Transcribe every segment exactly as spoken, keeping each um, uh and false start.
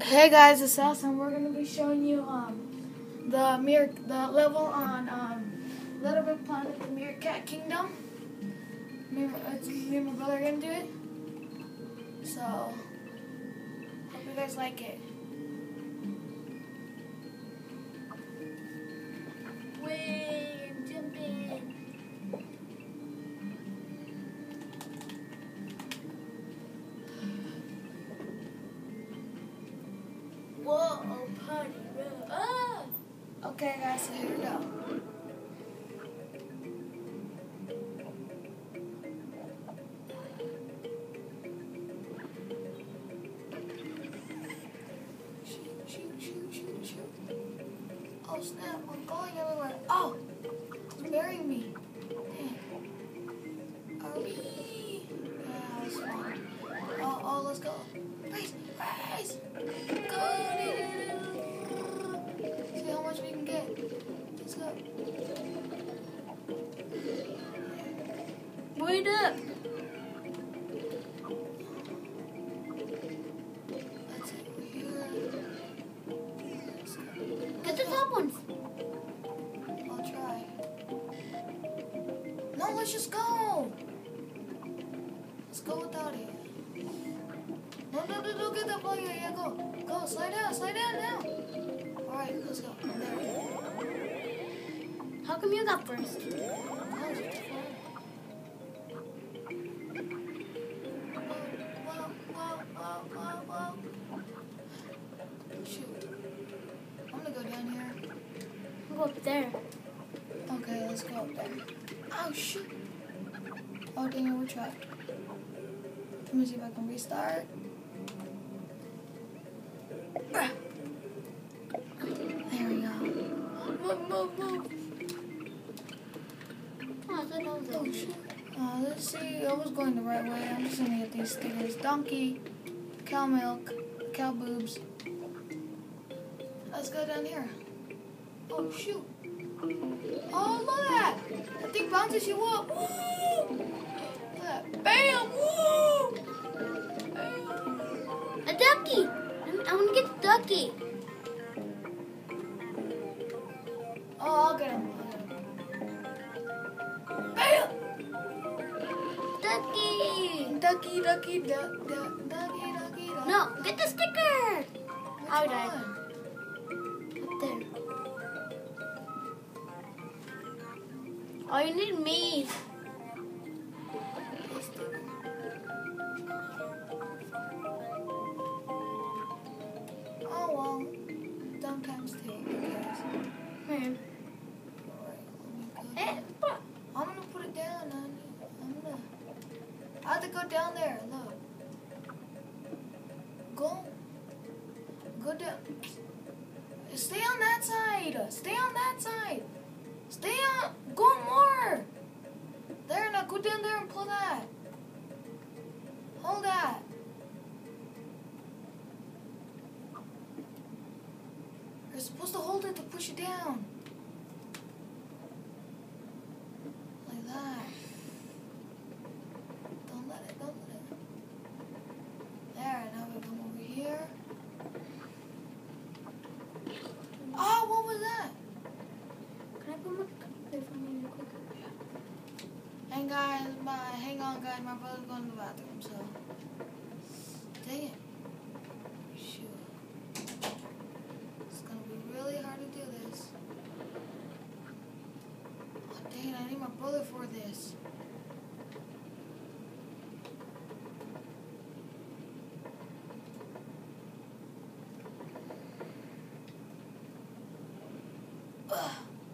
Hey guys, it's us, and we're gonna be showing you um the mere the level on um Little Big Planet, the Meerkat Kingdom. Me, it's me and my brother are gonna do it. So hope you guys like it. Wait, I'm jumping. Whoa, party, bro. Ah! Okay, guys, so here we go. Shoot, shoot, shoot, shoot, shoot. Oh, snap, I'm falling everywhere. Oh, it's burying me. Dang. Are we? Yeah, that was fun. Oh, oh, let's go. Race, race. Go. See how much we can get. Let's go. Wait up. That's it. Here. Let's go. Get the top ones. I'll try. No, let's just go. Let's go without it. No, no, no, don't get that ball. Yeah, yeah, go. Go, slide down, slide down now. Alright, let's go. There. How come you got first? That was just fun. Whoa, whoa, whoa, whoa, whoa. Shoot. I'm gonna go down here. I'll go up there. Okay, let's go up there. Oh, shoot. Oh, dang it, we're trapped. Let me see if I can restart. There we go. Move, move, move. Oh, I thought that was Oh, it. shit. Uh, let's see. I was going the right way. I'm just gonna get these stickers. Donkey, cow milk, cow boobs. Let's go down here. Oh, shoot. Oh, look at that. That thing bounces you up. Woo! Look at that. Bam! Woo! A ducky. I'm- I want to get the ducky. Oh, I'll get him. Bam! Ducky. Ducky, ducky, duck, duck, ducky, ducky, duck. No, get the sticker. Which I died. one? Up there. Oh, you need me. This sticker. Oh, well. Dumb times two. Who cares? Hmm. Alright, let me go. Eh, but- I'm gonna put it down. I'm I'm gonna. I have to go down there. Look. Go. Go down. Stay on that side. Stay on that side. Stay on. Go more. There, now go down there and pull that. Hold that. You're supposed to hold it to push it down. Like that. Don't let it, don't let it. There, now we come over here. Oh, what was that? Can I put my there for me real quick? Hang guys, my hang on guys, my brother's going to the bathroom, so dang it. Shoot. It's gonna be really hard to do this. Oh dang it, I need my brother for this. Ugh.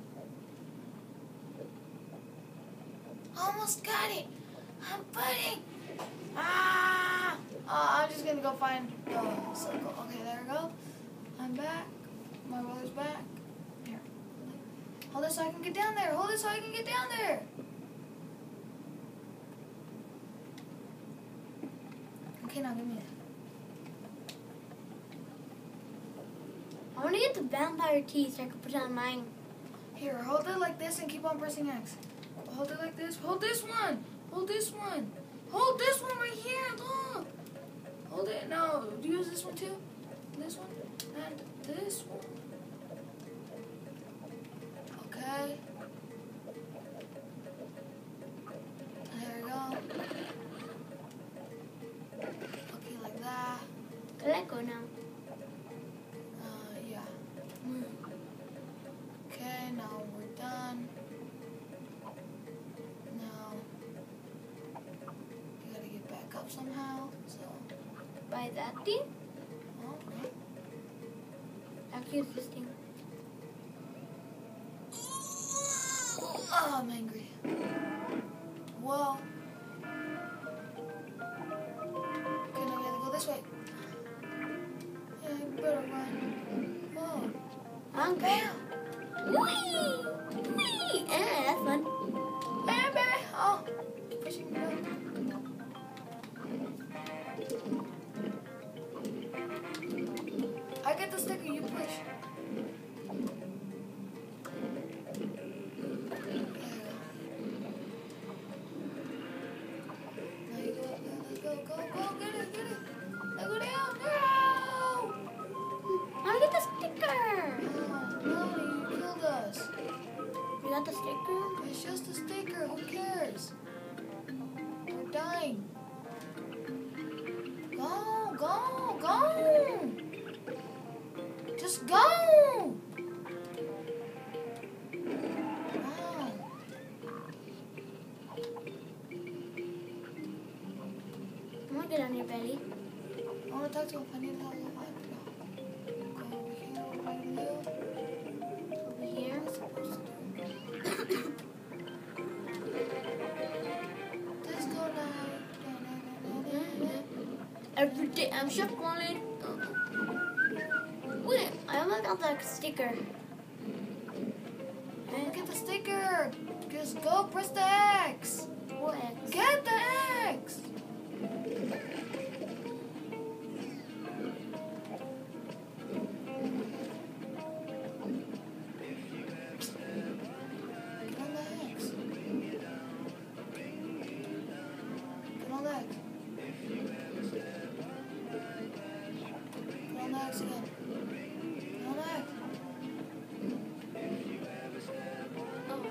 Almost got it. I'm putting. Ah! Uh, I'm just gonna go find the circle. Okay, there we go. I'm back. My brother's back. Here. Hold it so I can get down there. Hold it so I can get down there. Okay, now give me it. I want to get the vampire teeth so I can put it on mine. Here, hold it like this and keep on pressing X. Hold it like this. Hold this one. Hold this one. Hold this one right here. Look. Hold it. No, use this one too. This this one, and this one. Okay. There we go. Okay, like that. Let go now. Uh, yeah. Okay, now we're done. Now, you gotta get back up somehow, so. By that thing? Oh, no. I'll use this thing. Oh, I'm angry. Well. Okay, now we have to go this way. Yeah, you better run. Oh. I'm Bam! Whee! Whee! Eh, that's fun. Bam, baby! Oh. Pushing me up. I get the sticker, you push. Now you go up there. Let's go, go, go, get it, get it. Now go down. No! I'll get the sticker. Oh, no, you killed us. You got the sticker? It's just a sticker. Who cares? We're dying. Go, go, go! Just go! Wow. I'm gonna get on your belly. I want to talk to him. I need to talk to him. Go over here. What am I going to do? Over here. What's supposed to do? Let's go now. Every day I'm shuffling. Wait, I almost got the sticker. Look at the sticker. Just go press the X. What X? Get the X. Get on the X. Get on the X. Get on the X again. Get on the X. Oh.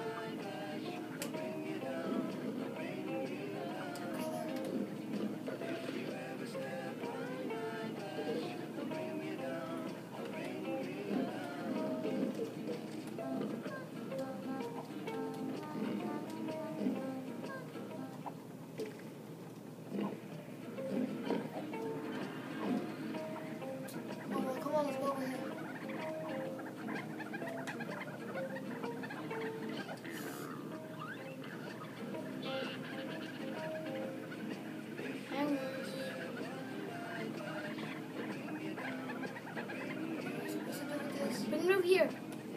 Oh, well, come on, let's go over here. I'm What's it do with this? bring it over here.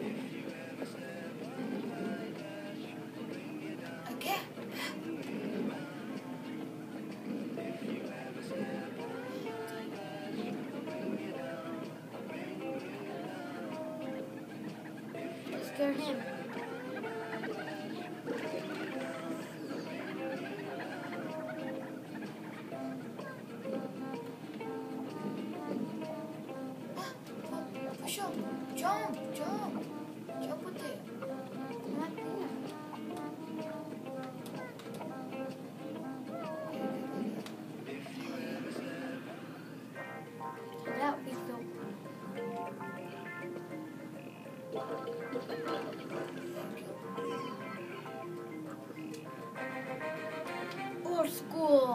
Okay. Scare him. Push up. Jump, jump. Jump with it. Not there. That would be so. Or school.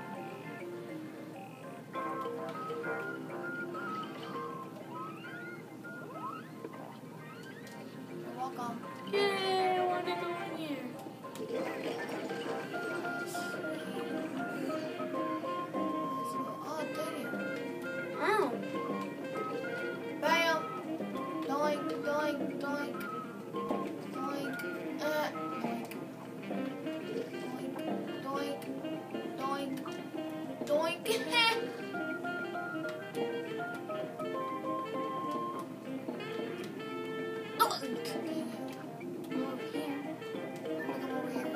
You're welcome. Yay, I want to go in here. Oh, dang it. Ow. Bam. Doink, doink, doink. Doink. Uh, doink. Doink, doink. Doink. Doink. Over here. Come over here.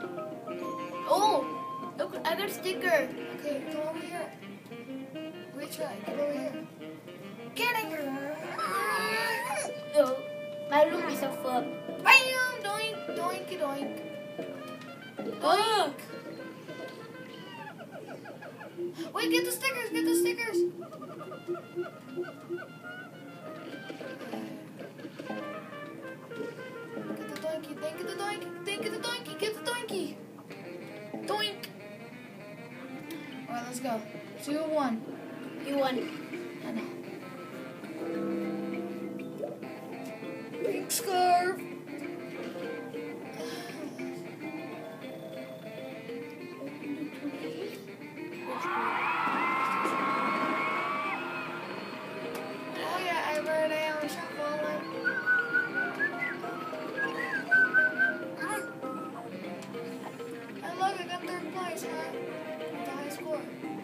Doink. Oh, look, I got a sticker. Okay, come over here. Reach try. Get over here. Get here. Oh, I blew myself up. Bam! Doink, doinky, doink. Doink. Wait, get the stickers, get the stickers. Get the doinky, then get the doinky, then get the doinky, get the doinky. Doink. Alright, let's go. Two, one. You won. I know. Pink scarf. Oh yeah, I wrote down shuffling. And look, I got third place, huh? The high score.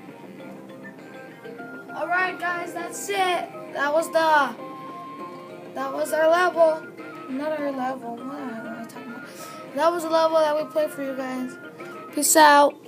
Alright guys, that's it. That was the that was our level. Not our level. What am I talking about? That was the level that we played for you guys. Peace out.